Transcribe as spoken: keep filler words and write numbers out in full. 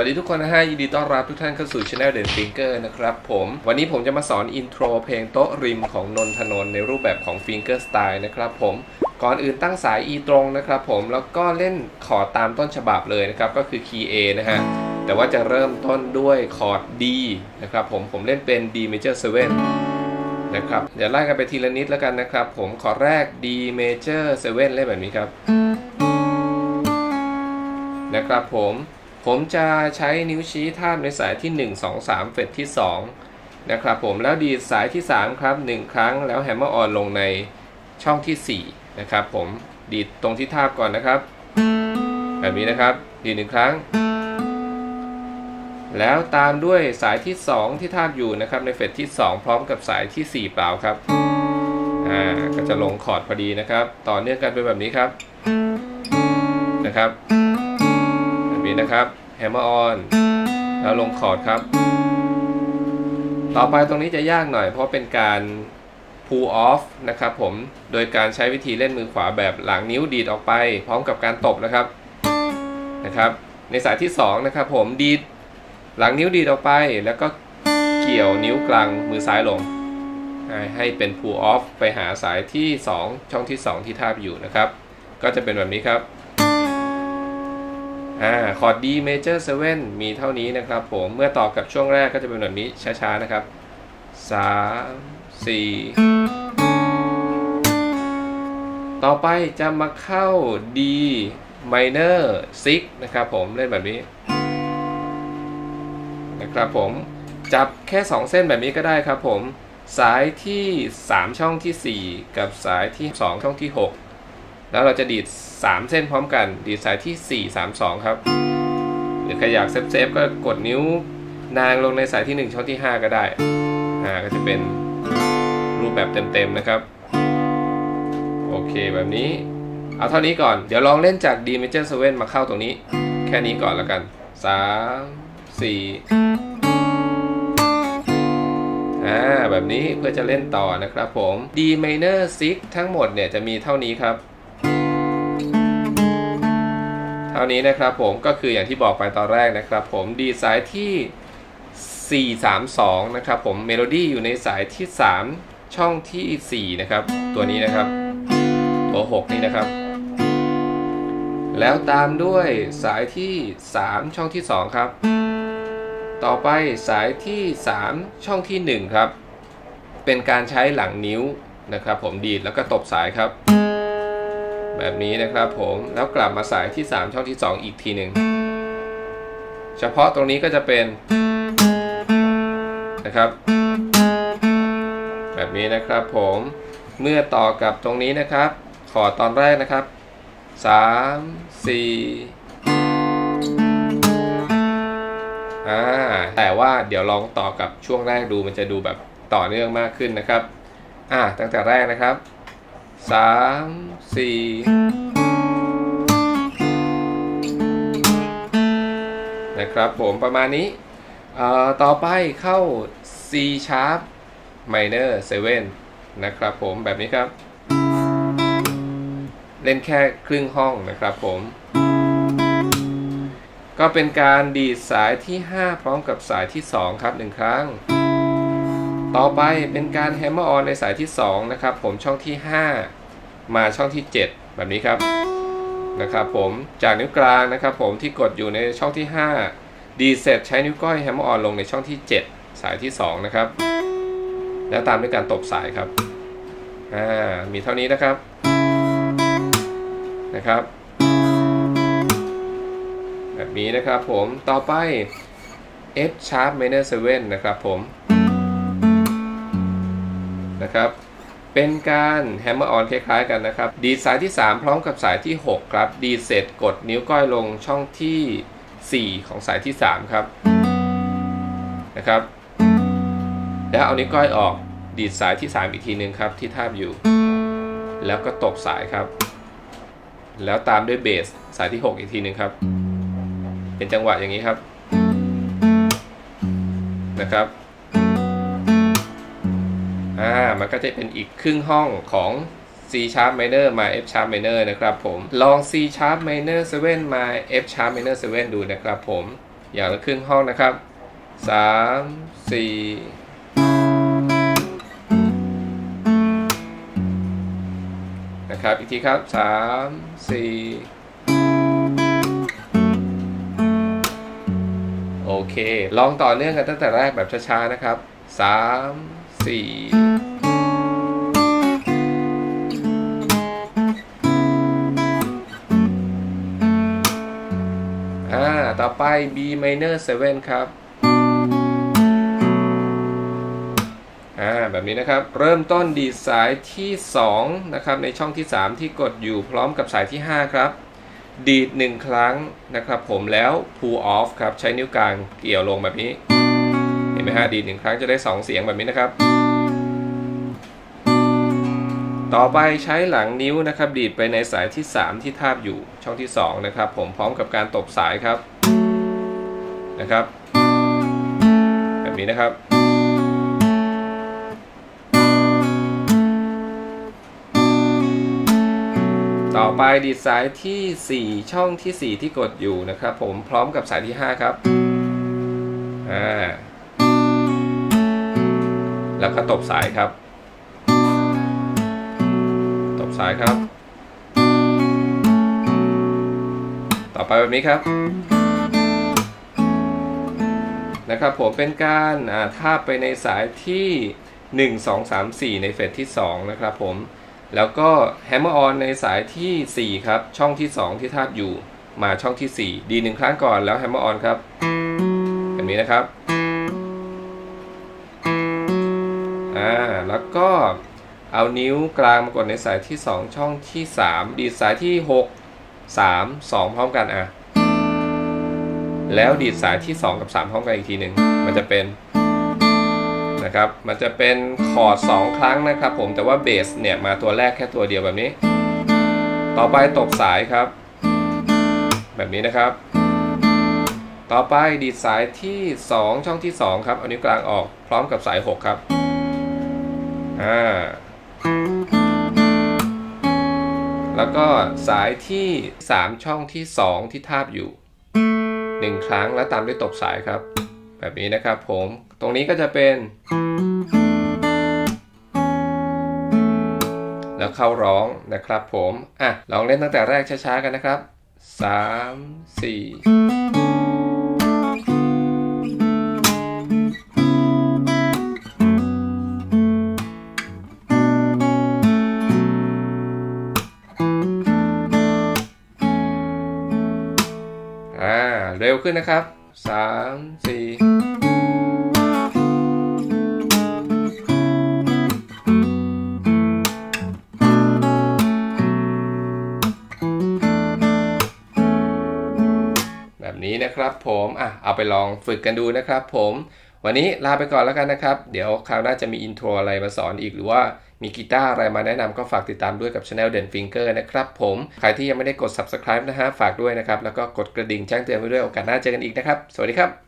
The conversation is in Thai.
ดีทุกคนนะฮะยินดีต้อนรับทุกท่านเข้าสู่ Channel เด่นฟิงเกอร์นะครับผมวันนี้ผมจะมาสอนอินโทรเพลงโต๊ะริมของนนทนนท์ในรูปแบบของฟิงเกอร์สไตล์นะครับผมก่อนอื่นตั้งสาย E ตรงนะครับผมแล้วก็เล่นคอร์ดตามต้นฉบับเลยนะครับก็คือคีย์ A นะฮะแต่ว่าจะเริ่มต้นด้วยคอร์ด D นะครับผมผมเล่นเป็น D major เซเว่นนะครับเดี๋ยวไล่กันไปทีละนิดแล้วกันนะครับผมคอร์ดแรก D major เซเว่นเล่นแบบนี้ครับนะครับผมผมจะใช้นิ้วชี้ทาบในสายที่หนึ่ง สอง สามเฟรตที่สองนะครับผมแล้วดีดสายที่สามครับหนึ่งครั้งแล้วแฮมเมอร์ออนลงในช่องที่สี่นะครับผมดีดตรงที่ทาบก่อนนะครับแบบนี้นะครับดีดหนึ่งครั้งแล้วตามด้วยสายที่สองที่ทาบอยู่นะครับในเฟรตที่สองพร้อมกับสายที่สี่เปล่าครับอ่าก็จะลงคอร์ดพอดีนะครับต่อเนื่องกันไปแบบนี้ครับนะครับนะครับแฮมเมอร์ออนแล้วลงคอร์ดครับต่อไปตรงนี้จะยากหน่อยเพราะเป็นการ pull off นะครับผมโดยการใช้วิธีเล่นมือขวาแบบหลังนิ้วดีดออกไปพร้อมกับการตบนะครับนะครับในสายที่สองนะครับผมดีดหลังนิ้วดีดออกไปแล้วก็เกี่ยวนิ้วกลางมือซ้ายลงให้เป็น pull off ไปหาสายที่สองช่องที่สองที่ทาบอยู่นะครับก็จะเป็นแบบนี้ครับอ่าคอร์ด D major เซเว่นมีเท่านี้นะครับผมเมื่อต่อกับช่วงแรกก็จะเป็นแบบนี้ช้าๆนะครับสาม สี่ ต่อไปจะมาเข้า D minor ซิกนะครับผมเล่นแบบนี้นะครับผมจับแค่สองเส้นแบบนี้ก็ได้ครับผมสายที่สามช่องที่สี่กับสายที่สองช่องที่หกแล้วเราจะดีดสามเส้นพร้อมกันดีดสายที่สี่ สาม สองครับหรือใครอยากเซฟเซฟก็กดนิ้วนางลงในสายที่หนึ่งช่องที่ห้าก็ได้อ่าก็จะเป็นรูปแบบเต็มๆนะครับโอเคแบบนี้เอาเท่านี้ก่อนเดี๋ยวลองเล่นจาก D major เซเว่นมาเข้าตรงนี้แค่นี้ก่อนแล้วกันสาม สี่อ่าแบบนี้เพื่อจะเล่นต่อนะครับผม D minor ซิกทั้งหมดเนี่ยจะมีเท่านี้ครับเท่านี้นะครับผมก็คืออย่างที่บอกไปตอนแรกนะครับผมดีสายที่สี่ สาม สองนะครับผมเมโลดี้อยู่ในสายที่สามช่องที่สี่นะครับตัวนี้นะครับตัวหกนี่นะครับแล้วตามด้วยสายที่สามช่องที่สองครับต่อไปสายที่สามช่องที่หนึ่งครับเป็นการใช้หลังนิ้วนะครับผมดีดแล้วก็ตบสายครับแบบนี้นะครับผมแล้วกลับมาสายที่สามช่องที่สองอีกทีหนึ่งเฉพาะตรงนี้ก็จะเป็นนะครับแบบนี้นะครับผมเมื่อต่อกับตรงนี้นะครับคอร์ดตอนแรกนะครับสาม สี่อ่าแต่ว่าเดี๋ยวลองต่อกับช่วงแรกดูมันจะดูแบบต่อเนื่องมากขึ้นนะครับอ่าตั้งแต่แรกนะครับสาม สี่ นะครับผมประมาณนี้เอ่อต่อไปเข้า C sharp minor เซเว่นนะครับผมแบบนี้ครับเล่นแค่ครึ่งห้องนะครับผมก็เป็นการดีดสายที่ห้าพร้อมกับสายที่สองครับหนึ่งครั้งต่อไปเป็นการแฮมเมอร์ออนในสายที่สองนะครับผมช่องที่ห้ามาช่องที่เจ็ดแบบนี้ครับนะครับผมจากนิ้วกลางนะครับผมที่กดอยู่ในช่องที่ห้าดีเสร็จใช้นิ้วก้อยแฮมเมอร์ออนลงในช่องที่เจ็ดสายที่สองนะครับแล้วตามด้วยการตบสายครับอ่ามีเท่านี้นะครับนะครับแบบนี้นะครับผมต่อไป F sharp minor เซเว่นนะครับผมนะครับเป็นการแฮมเมอร์ออนคล้ายๆกันนะครับดีดสายที่สามพร้อมกับสายที่หกครับดีดเสร็จกดนิ้วก้อยลงช่องที่สี่ของสายที่สามครับนะครับแล้วเอานิ้วก้อยออกดีดสายที่สามอีกทีนึงครับที่ทาบอยู่แล้วก็ตบสายครับแล้วตามด้วยเบสสายที่หกอีกทีนึงครับเป็นจังหวะอย่างนี้ครับนะครับอ่ามันก็จะเป็นอีกครึ่งห้องของ C sharp minor มา F sharp minor นะครับผมลอง C sharp minor เซเว่นมา F sharp minor เซเว่นดูนะครับผมอย่างละครึ่งห้องนะครับสามสี่นะครับอีกทีครับสามสี่โอเคลองต่อเนื่องกันตั้งแต่แรกแบบช้าๆนะครับสามสี่อ่าต่อไป B minor เซเว่นครับอ่าแบบนี้นะครับเริ่มต้นดีดสายที่สองนะครับในช่องที่สามที่กดอยู่พร้อมกับสายที่ห้าครับดีดหนึ่งครั้งนะครับผมแล้ว pull off ครับใช้นิ้วกลางเกี่ยวลงแบบนี้เห็นไหมฮะดีดหนึ่งครั้งจะได้สองเสียงแบบนี้นะครับต่อไปใช้หลังนิ้วนะครับดีดไปในสายที่สามที่ทาบอยู่ช่องที่สองนะครับผมพร้อมกับการตบสายครับนะครับแบบนี้นะครับต่อไปดีดสายที่สี่ช่องที่สี่ที่กดอยู่นะครับผมพร้อมกับสายที่ห้าครับอ่าแล้วก็ตบสายครับตบสายครับต่อไปแบบนี้ครับนะครับผมเป็นการทาบไปในสายที่หนึ่ง สอง สาม สี่ในเฟรตที่สองนะครับผมแล้วก็แฮมเมอร์ออนในสายที่สี่ครับช่องที่สองที่ทาบอยู่มาช่องที่สี่ดีหนึ่งครั้งก่อนแล้วแฮมเมอร์ออนครับแบบนี้นะครับอ่าแล้วก็เอานิ้วกลางมากดในสายที่สองช่องที่สามดีดสายที่หก สาม สองพร้อมกันอ่ะแล้วดีดสายที่สองกับสามพร้อมกันอีกทีหนึ่งมันจะเป็นนะครับมันจะเป็นคอร์ดสองครั้งนะครับผมแต่ว่าเบสเนี่ยมาตัวแรกแค่ตัวเดียวแบบนี้ต่อไปตบสายครับแบบนี้นะครับต่อไปดีดสายที่สองช่องที่สองครับเอานิ้วกลางออกพร้อมกับสายหกครับอ่าแล้วก็สายที่สามช่องที่สองที่ทาบอยู่หนึ่งครั้งแล้วตามด้วยตบสายครับแบบนี้นะครับผมตรงนี้ก็จะเป็นแล้วเข้าร้องนะครับผมอ่ะลองเล่นตั้งแต่แรกช้าๆกันนะครับสามสี่อ่าเร็วขึ้นนะครับสามสี่แบบนี้นะครับผมอ่ะเอาไปลองฝึกกันดูนะครับผมวันนี้ลาไปก่อนแล้วกันนะครับเดี๋ยวคราวหน้าจะมีอินโทรอะไรมาสอนอีกหรือว่ามีกีตาร์อะไรมาแนะนำก็ฝากติดตามด้วยกับ Channel เด่น Finger นะครับผมใครที่ยังไม่ได้กด Subscribe นะฮะฝากด้วยนะครับแล้วก็กดกระดิ่งแจ้งเตือนไว้ด้วยโอกาสหน้าเจอกันอีกนะครับสวัสดีครับ